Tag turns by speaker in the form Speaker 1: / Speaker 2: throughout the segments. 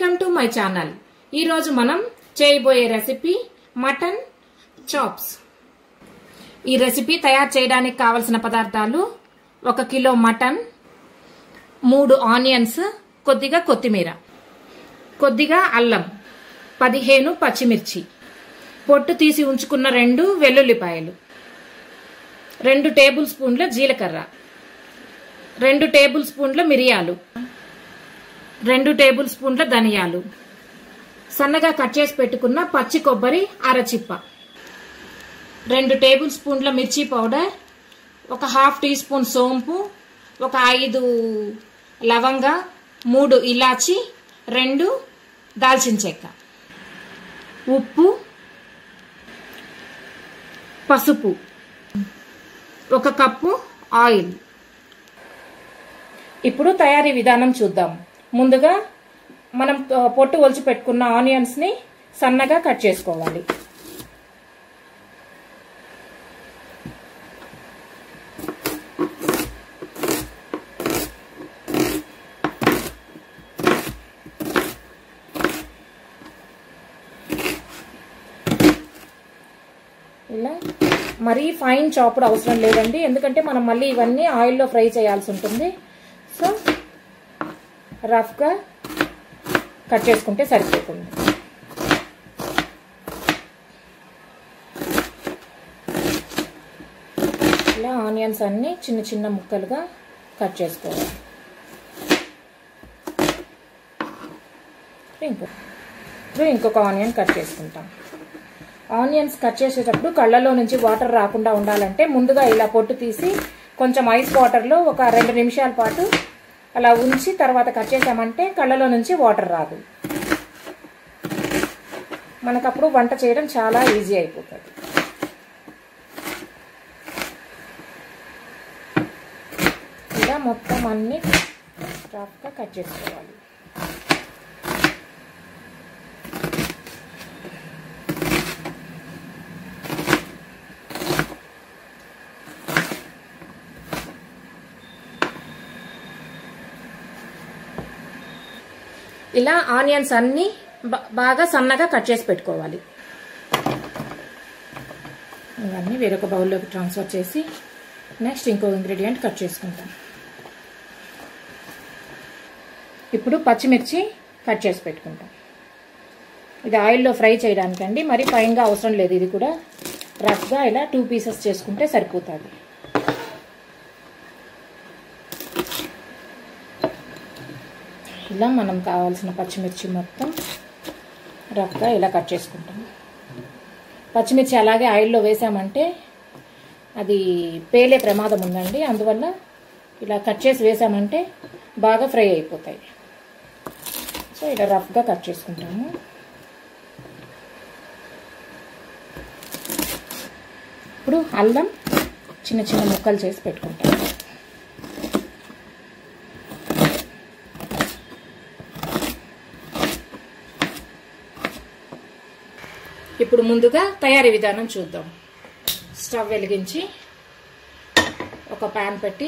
Speaker 1: Welcome to my channel. ఈ రోజు మనం చేయబోయే రెసిపీ మటన్ చాప్స్. ఈ రెసిపీ తయారు చేయడానికి కావలసిన పదార్థాలు: 1 కిలో మటన్, 3 ఆనియన్స్, కొద్దిగా కొత్తిమీర, కొద్దిగా అల్లం, 15 పచ్చిమిర్చి, పొట్టు తీసి ఉంచుకున్న 2 వెల్లుల్లిపాయలు, 2 టేబుల్ స్పూన్ల జీలకర్ర, 2 టేబుల్ స్పూన్ల మిరియాలు, 2 టేబుల్ స్పూన్ల ధనియాలు, సన్నగా కట్ చేసి పెట్టుకున్న పచ్చి కొబ్బరి అరచిప్ప, 2 టేబుల్ స్పూన్ల మిర్చి పౌడర్, 1/2 టీ స్పూన్ సోంపు, 5 లవంగ, 3 ఇలాచి, 2 దాల్చిన చెక్క, ఉప్పు, పసుపు, 1 కప్పు ఆయిల్. ఇప్పుడు తయారీ విధానం చూద్దాం. ముందుగా మనం పొట్టు ఒలిచి పెట్టుకున్న ఆనియన్స్ ని సన్నగా కట్ చేసుకోవాలి. ఇలా మరీ ఫైన్ చాప్డ్ అవసరం లేదండి, ఎందుకంటే మనం మళ్ళీ ఇవన్నీ ఆయిల్లో ఫ్రై చేయాల్సి ఉంటుంది. సో రఫ్గా కట్ చేసుకుంటే సరిపోతుంది. ఇలా ఆనియన్స్ అన్ని చిన్న చిన్న ముక్కలుగా కట్ చేసుకోవాలి. ఇప్పుడు ఇంకొక ఆనియన్ కట్ చేసుకుంటాం. ఆనియన్స్ కట్ చేసేటప్పుడు కళ్ళలో నుంచి వాటర్ రాకుండా ఉండాలంటే ముందుగా ఇలా పొట్టు తీసి కొంచెం ఐస్ వాటర్లో ఒక 2 నిమిషాల పాటు అలా ఉంచి తర్వాత కట్ చేసామంటే కళ్ళలో నుంచి వాటర్ రాదు. మనకప్పుడు వంట చేయడం చాలా ఈజీ అయిపోతుంది. ఇలా మొత్తం అన్ని రఫ్గా కట్ చేసుకోవాలి. ఇలా ఆనియన్స్ అన్ని బాగా సన్నగా కట్ చేసి పెట్టుకోవాలి. ఇవన్నీ వేరొక బౌల్లోకి ట్రాన్స్ఫర్ చేసి నెక్స్ట్ ఇంకో ఇంగ్రీడియంట్ కట్ చేసుకుంటాం. ఇప్పుడు పచ్చిమిర్చి కట్ చేసి పెట్టుకుంటాం. ఇది ఆయిల్లో ఫ్రై చేయడానికండి, మరి ఫైన్గా అవసరం లేదు. ఇది కూడా రఫ్గా ఇలా 2 పీసెస్ చేసుకుంటే సరిపోతుంది. ఇలా మనం కావాల్సిన పచ్చిమిర్చి మొత్తం రఫ్గా ఇలా కట్ చేసుకుంటాం. పచ్చిమిర్చి అలాగే ఆయిల్లో వేసామంటే అది పేలే ప్రమాదం ఉందండి, అందువల్ల ఇలా కట్ చేసి వేసామంటే బాగా ఫ్రై అయిపోతాయి. సో ఇలా రఫ్గా కట్ చేసుకుంటాము. ఇప్పుడు అల్లం చిన్న చిన్న ముక్కలు చేసి పెట్టుకుంటాము. ఇప్పుడు ముందుగా తయారీ విధానం చూద్దాం. స్టవ్ వెలిగించి ఒక ప్యాన్ పెట్టి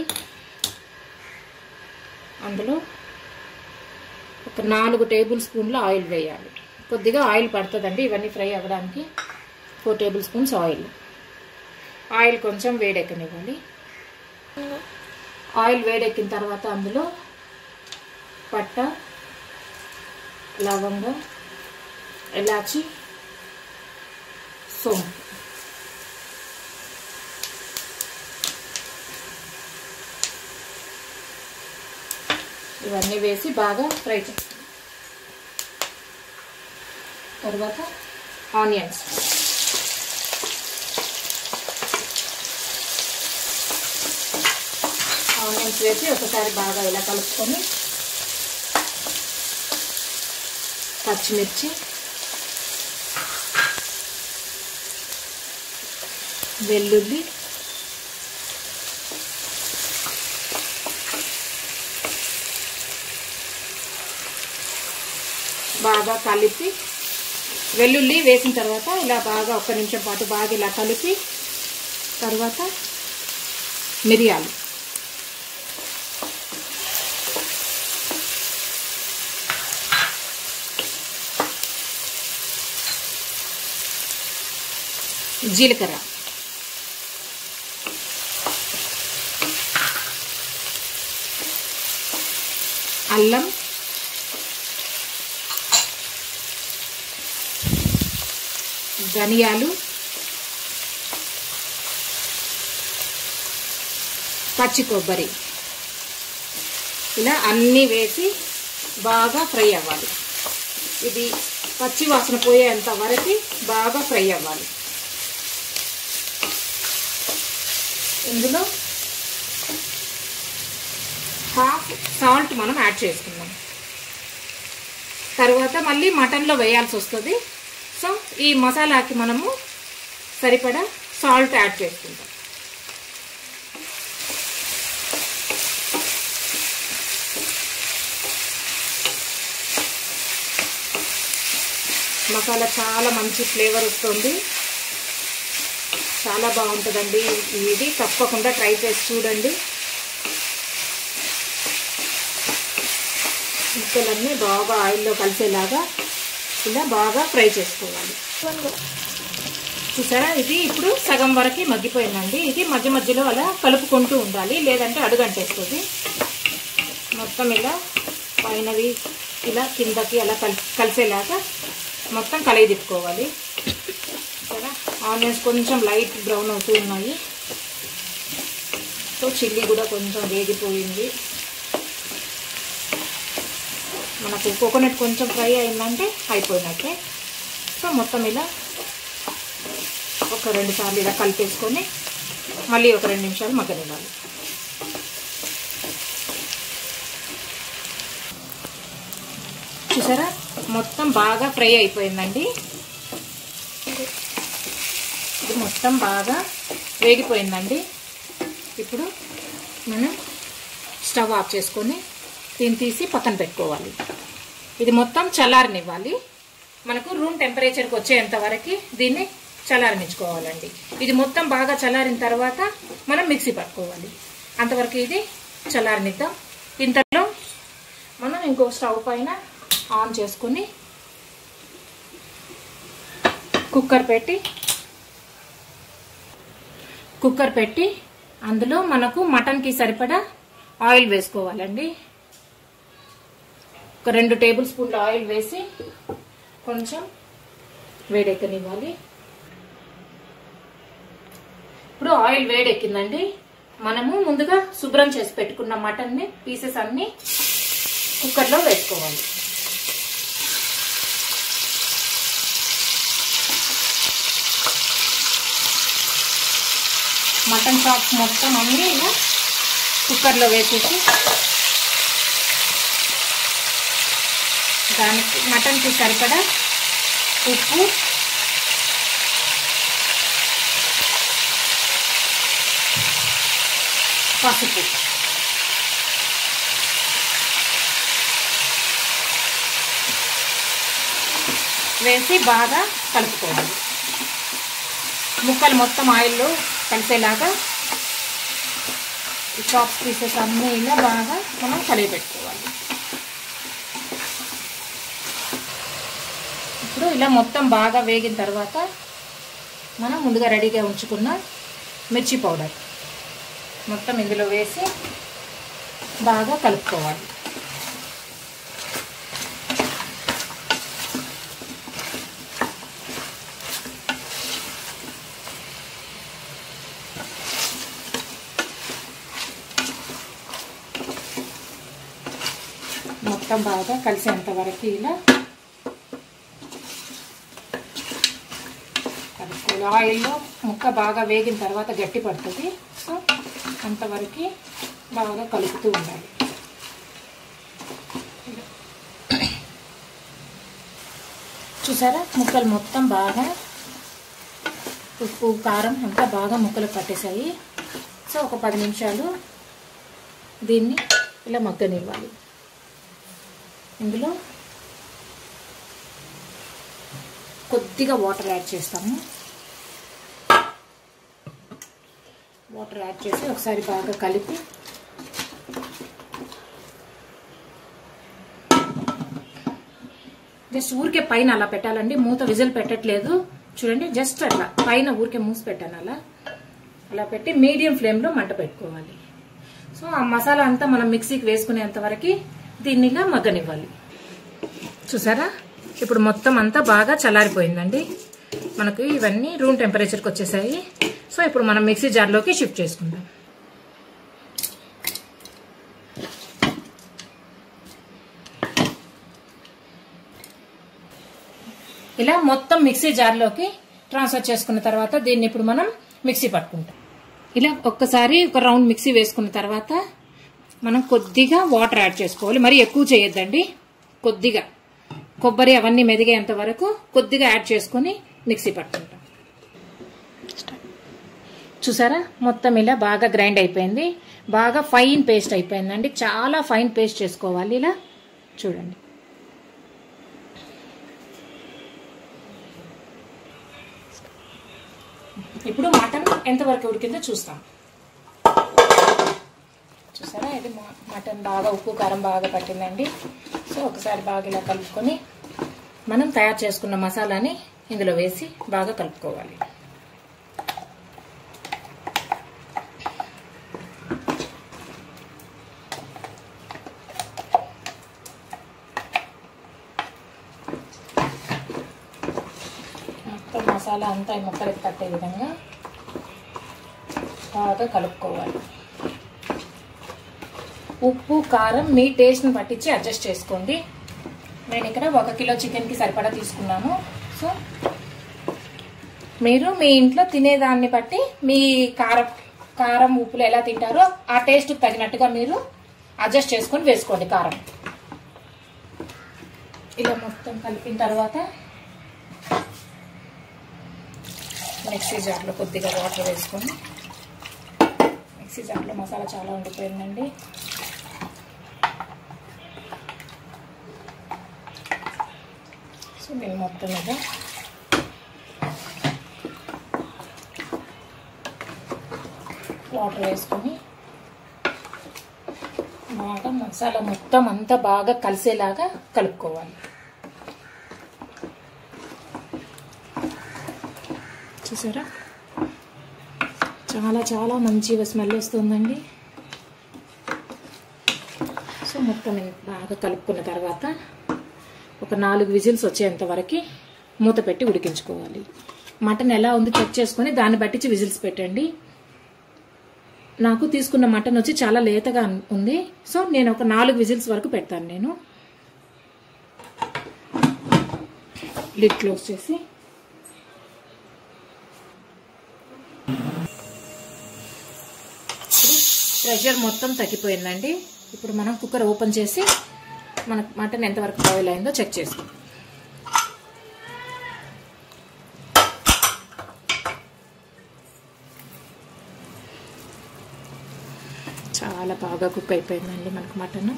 Speaker 1: అందులో ఒక 4 టేబుల్ స్పూన్ల ఆయిల్ వేయాలి. కొద్దిగా ఆయిల్ పడుతుందండి ఇవన్నీ ఫ్రై అవ్వడానికి. 4 టేబుల్ స్పూన్స్ ఆయిల్. ఆయిల్ కొంచెం వేడెక్కనివ్వాలి. ఆయిల్ వేడెక్కిన తర్వాత అందులో పట్ట, లవంగ, ఇలాచి, సోంపు, ఇవన్నీ వేసి బాగా ఫ్రై చేస్తాం. తర్వాత ఆనియన్స్, వేసి ఒకసారి బాగా ఇలా కలుపుకొని పచ్చిమిర్చి, వెల్లుల్లి, బాగా కలిపి, వెల్లుల్లి వేసిన తర్వాత ఇలా బాగా 1 నిమిషం పాటు బాగా ఇలా కలిపి తర్వాత మిరియాలు, జీలకర్ర, అల్లం, ధనియాలు, పచ్చి కొబ్బరి ఇలా అన్నీ వేసి బాగా ఫ్రై అవ్వాలి. ఇది పచ్చి వాసన పోయేంత వరకు బాగా ఫ్రై అవ్వాలి. ఇందులో హాఫ్ సాల్ట్ మనం యాడ్ చేసుకుందాం. తర్వాత మళ్ళీ మటన్లో వేయాల్సి వస్తుంది. సో ఈ మసాలాకి మనము సరిపడా సాల్ట్ యాడ్ చేసుకుంటాం. మసాలా చాలా మంచి ఫ్లేవర్ వస్తుంది, చాలా బాగుంటుందండి. ఇది తప్పకుండా ట్రై చేసి చూడండి. ముక్కలన్నీ బాగా ఆయిల్లో కలిసేలాగా ఇలా బాగా ఫ్రై చేసుకోవాలి. చూసారా, ఇది ఇప్పుడు సగం వరకు మగ్గిపోయిందండి. ఇది మధ్య మధ్యలో అలా కలుపుకుంటూ ఉండాలి, లేదంటే అడుగంటేస్తుంది. మొత్తం ఇలా పైనవి ఇలా కిందకి అలా కలిసేలాగా మొత్తం కలయి తిప్పుకోవాలి. సరే, ఆనియన్స్ కొంచెం లైట్ బ్రౌన్ అవుతూ ఉన్నాయి. సో చిల్లీ కూడా కొంచెం వేగిపోయింది. మనకు కోకోనట్ కొంచెం ఫ్రై అయిందంటే అయిపోయినట్టే. సో మొత్తం ఇలా ఒక 2 సార్లు ఇలా కలిపేసుకొని మళ్ళీ ఒక 2 నిమిషాలు మగ్గనివ్వాలి. చూసారా, మొత్తం బాగా ఫ్రై అయిపోయిందండి. ఇది మొత్తం బాగా వేగిపోయిందండి. ఇప్పుడు మనం స్టవ్ ఆఫ్ చేసుకొని దీన్ని తీసి పక్కన పెట్టుకోవాలి. ఇది మొత్తం చల్లారనివ్వాలి. మనకు రూమ్ టెంపరేచర్కి వచ్చేంత వరకు దీన్ని చల్లారనిచ్చుకోవాలండి. ఇది మొత్తం బాగా చల్లారిన తర్వాత మనం మిక్సీ పట్టుకోవాలి. అంతవరకు ఇది చల్లారనిద్దాం. ఇంతలో మనం ఇంకో స్టవ్ పైన ఆన్ చేసుకుని కుక్కర్ పెట్టి అందులో మనకు మటన్కి సరిపడా ఆయిల్ వేసుకోవాలండి. ఒక 2 టేబుల్ స్పూన్ల ఆయిల్ వేసి కొంచెం వేడెక్కనివ్వాలి. ఇప్పుడు ఆయిల్ వేడెక్కిందండి. మనము ముందుగా శుభ్రం చేసి పెట్టుకున్న మటన్ని పీసెస్ అన్ని కుక్కర్లో వేసుకోవాలి. మటన్ చాప్స్ మొత్తం అన్నీ ఇలా కుక్కర్లో వేసేసి దానికి మటన్కి సరిపడా ఉప్పు, పసుపు వేసి బాగా కలుపుకోవాలి. ముక్కలు మొత్తం ఆయిల్లో కలిసేలాగా ఈ చాప్స్ పీసెస్ అన్నీ ఇలా బాగా మనం కలిపి పెట్టుకోవాలి. ఇప్పుడు ఇలా మొత్తం బాగా వేగిన తర్వాత మనం ముందుగా రెడీగా ఉంచుకున్న మిర్చి పౌడర్ మొత్తం ఇందులో వేసి బాగా కలుపుకోవాలి. మొత్తం బాగా కలిసేంత వరకు ఇలా కలుపుకోవాలి. ఆయిల్లో ముక్క బాగా వేగిన తర్వాత గట్టి పడుతుంది. సో అంతవరకు బాగా కలుపుతూ ఉండాలి. చూసారా, ముక్కలు మొత్తం బాగా ఉప్పు కారం అంతా బాగా ముక్కలు పట్టేసాయి. సో ఒక 10 నిమిషాలు దీన్ని ఇలా మగ్గనివ్వాలి. ఇందులో కొద్దిగా వాటర్ యాడ్ చేస్తాము. వాటర్ యాడ్ చేసి ఒకసారి బాగా కలిపి జస్ట్ ఊరికే పైన అలా పెట్టాలండి. మూత విజిల్ పెట్టట్లేదు. చూడండి జస్ట్ అట్లా పైన ఊరికే మూసి పెట్టాను, అలా పెట్టి మీడియం ఫ్లేమ్లో మంట పెట్టుకోవాలి. సో ఆ మసాలా అంతా మనం మిక్సీకి వేసుకునేంత వరకు దీన్ని ఇలా మగ్గనివ్వాలి. చూసారా, ఇప్పుడు మొత్తం అంతా బాగా చల్లారిపోయిందండి. మనకు ఇవన్నీ రూమ్ టెంపరేచర్కి వచ్చేసాయి. సో ఇప్పుడు మనం మిక్సీ జార్లోకి షిఫ్ట్ చేసుకుందాం. ఇలా మొత్తం మిక్సీ జార్లోకి ట్రాన్స్ఫర్ చేసుకున్న తర్వాత దీన్ని ఇప్పుడు మనం మిక్సీ పట్టుకుంటాం. ఇలా ఒక్కసారి ఒక రౌండ్ మిక్సీ వేసుకున్న తర్వాత మనం కొద్దిగా వాటర్ యాడ్ చేసుకోవాలి. మరి ఎక్కువ చేయొద్దండి, కొద్దిగా కొబ్బరి అవన్నీ మెదిగేంత వరకు కొద్దిగా యాడ్ చేసుకుని మిక్సీ పట్టుకుంటాం. చూసారా, మొత్తం ఇలా బాగా గ్రైండ్ అయిపోయింది, బాగా ఫైన్ పేస్ట్ అయిపోయిందండి. చాలా ఫైన్ పేస్ట్ చేసుకోవాలి. ఇలా చూడండి. ఇప్పుడు మటన్ ఎంతవరకు ఉడికిందో చూస్తాం. చూసారా, ఇది మటన్ బాగా ఉప్పు కారం బాగా పట్టిందండి. సో ఒకసారి బాగా ఇలా కలుపుకొని మనం తయారు చేసుకున్న మసాలాని ఇందులో వేసి బాగా కలుపుకోవాలి. మొత్తం మసాలా అంతా ఈ ముక్కలకి పట్టే విధంగా బాగా కలుపుకోవాలి. ఉప్పు కారం మీ టేస్ట్ని పట్టించి అడ్జస్ట్ చేసుకోండి. నేను ఇక్కడ 1 కిలో చికెన్కి సరిపడా తీసుకున్నాను. సో మీరు మీ ఇంట్లో తినేదాన్ని బట్టి మీ కారం ఉప్పులు ఎలా తింటారో ఆ టేస్ట్కి తగినట్టుగా మీరు అడ్జస్ట్ చేసుకొని వేసుకోండి కారం. ఇలా మొత్తం కలిపిన తర్వాత మిక్సీ జార్లో కొద్దిగా వాటర్ వేసుకొని, మిక్సీ జార్లో మసాలా చాలా ఉండిపోయిందండి. సో దీన్ని మొత్తం మీద వాటర్ వేసుకొని బాగా మసాలా మొత్తం అంతా బాగా కలిసేలాగా కలుపుకోవాలి. చూసారా, చాలా చాలా మంచిగా స్మెల్ వస్తుందండి. సో మొత్తం బాగా కలుపుకున్న తర్వాత ఒక 4 విజిల్స్ వచ్చేంత వరకు మూత పెట్టి ఉడికించుకోవాలి. మటన్ ఎలా ఉంది చెక్ చేసుకొని దాన్ని బట్టి విజిల్స్ పెట్టండి. నాకు తీసుకున్న మటన్ వచ్చి చాలా లేతగా ఉంది. సో నేను ఒక 4 విజిల్స్ వరకు పెడతాను. నేను లిడ్ క్లోజ్ చేసి ప్రెషర్ మొత్తం తగ్గిపోయిందండి. ఇప్పుడు మనం కుక్కర్ ఓపెన్ చేసి మన మటన్ ఎంతవరకు బాయిల్ అయిందో చెక్ చేసుకుందాం. చాలా బాగా కుక్ అయిపోయిందండి మనకు మటన్.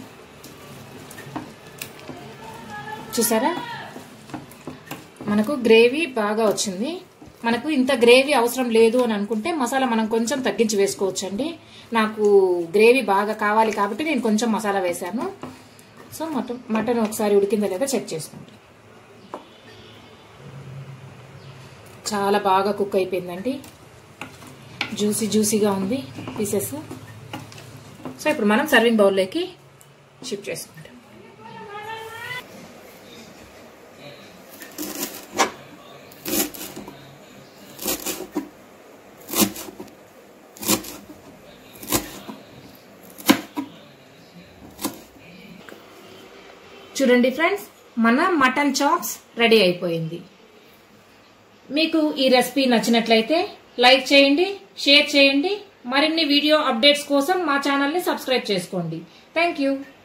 Speaker 1: చూసారా, మనకు గ్రేవీ బాగా వచ్చింది. మనకు ఇంత గ్రేవీ అవసరం లేదు అని అనుకుంటే మసాలా మనం కొంచెం తగ్గించి వేసుకోవచ్చండి. నాకు గ్రేవీ బాగా కావాలి కాబట్టి నేను కొంచెం మసాలా వేసాను. సో మటన్ ఒకసారి ఉడికిందా లేదా చెక్ చేసుకోండి. చాలా బాగా కుక్ అయిపోయిందండి, జ్యూసీగా ఉంది పీసెస్. సో ఇప్పుడు మనం సర్వింగ్ బౌల్లోకి షిఫ్ట్ చేసుకుంటాం. చూడండి ఫ్రెండ్స్, మన మటన్ చాప్స్ రెడీ అయిపోయింది. మీకు ఈ రెసిపీ నచ్చినట్లయితే లైక్ చేయండి, షేర్ చేయండి. మరిన్ని వీడియో అప్డేట్స్ కోసం మా ఛానల్ని సబ్స్క్రైబ్ చేసుకోండి. Thank you.